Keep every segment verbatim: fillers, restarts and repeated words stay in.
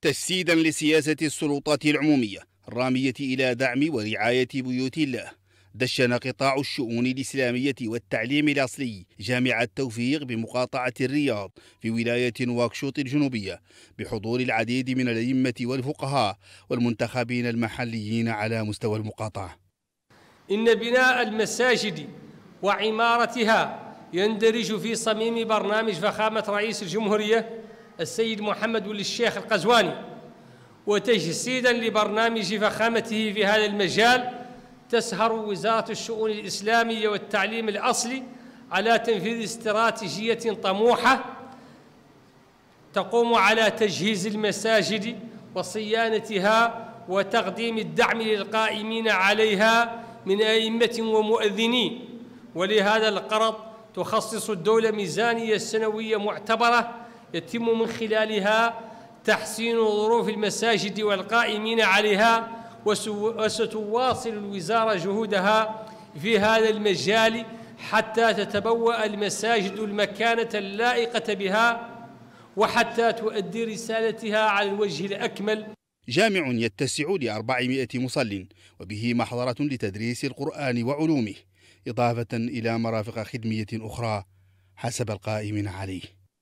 تجسيدا لسياسة السلطات العمومية الرامية إلى دعم ورعاية بيوت الله، دشن قطاع الشؤون الإسلامية والتعليم الأصلي جامع التوفيق بمقاطعة الرياض في ولاية نواكشوط الجنوبية بحضور العديد من الأئمة والفقهاء والمنتخبين المحليين على مستوى المقاطعة. إن بناء المساجد وعمارتها يندرج في صميم برنامج فخامة رئيس الجمهورية السيد محمد ولي الشيخ القزواني، وتجسيدا لبرنامج فخامته في هذا المجال تسهر وزارة الشؤون الإسلامية والتعليم الأصلي على تنفيذ استراتيجية طموحة تقوم على تجهيز المساجد وصيانتها وتقديم الدعم للقائمين عليها من أئمة ومؤذنين. ولهذا الغرض تخصص الدولة ميزانية سنوية معتبرة يتم من خلالها تحسين ظروف المساجد والقائمين عليها، وستواصل الوزارة جهودها في هذا المجال حتى تتبوأ المساجد المكانة اللائقة بها وحتى تؤدي رسالتها على الوجه الأكمل. جامع يتسع لأربعمائة مصل وبه محضرة لتدريس القرآن وعلومه، إضافة إلى مرافق خدمية أخرى حسب القائمين عليه.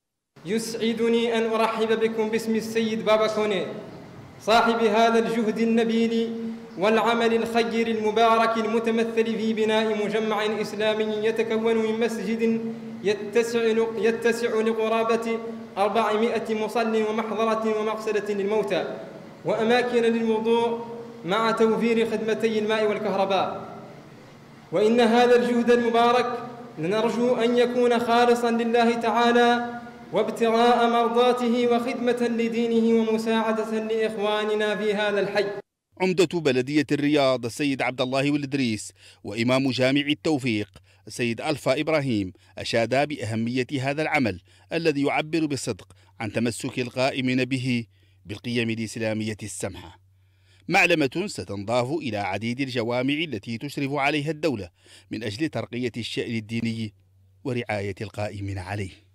يسعدني أن أرحب بكم باسم السيد بابا كوني صاحب هذا الجهد النبيل والعمل الخير المبارك المتمثل في بناء مجمع إسلامي يتكون من مسجد يتسع يتسع لقرابة أربعمائة مصل ومحضرة ومغسلة للموتى وأماكن للوضوء مع توفير خدمتي الماء والكهرباء. وإن هذا الجهد المبارك نرجو أن يكون خالصا لله تعالى وابتغاء مرضاته وخدمة لدينه ومساعدة لإخواننا في هذا الحي. عمدة بلدية الرياض السيد عبد الله والإدريس وإمام جامع التوفيق السيد ألفا إبراهيم أشادا بأهمية هذا العمل الذي يعبر بصدق عن تمسك القائمين به بالقيم الإسلامية السمحة، معلمة ستنضاف إلى عديد الجوامع التي تشرف عليها الدولة من أجل ترقية الشأن الديني ورعاية القائمين عليه.